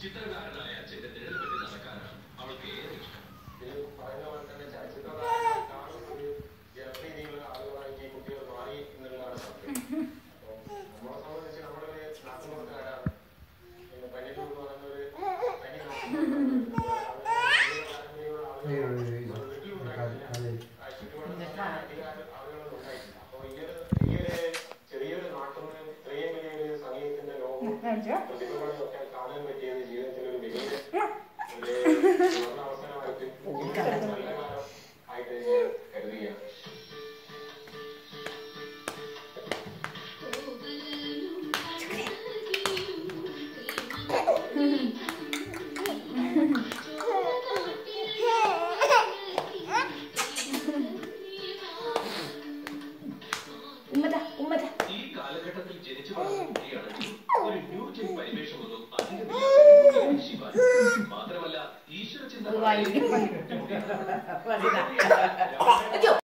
ചിത്രകാരനായ അച്ഛന്റെ നിഴൽ പറ്റി നടക്കാനാണ് അവൾക്ക് ഏറെ ഇഷ്ടം. ഇത് പറയുന്ന പോലെ തന്നെ ചലച്ചിത്ര കാണുന്ന ജനപ്രീതിയുള്ള ആളുകളായിട്ട് കുട്ടികൾ മാറി എന്നുള്ളതാണ് സത്യം. അപ്പോൾ നമ്മളെ സംബന്ധിച്ച് നമ്മളൊരു നാട്ടുമ്പുറത്തുകാരാണ്. പനിയൂർ എന്ന് പറയുന്ന ഒരു തനി ആളുകളൊന്നും ഉണ്ടായിട്ടില്ല. അപ്പോൾ ഈ ഒരു ചെറിയൊരു നാട്ടിൽ ഇത്രയും വലിയൊരു സംഗീതത്തിന്റെ ലോകവും പ്രതിഭകളും ഒക്കെ കാണാൻ പറ്റിയത് ജീവിതത്തിൽ ഒരു വലിയ അവസരമായിട്ട് നല്ല കാലം ആയിട്ട് കരുതുകയാണ്. ഈ കാലഘട്ടത്തിൽ ജനിച്ചു വളർന്ന കുട്ടിയാണെങ്കിൽ ഒരു ന്യൂജൻ പരിവേഷമൊന്നും അധികം മാത്രമല്ല ഈശ്വര ചിന്ത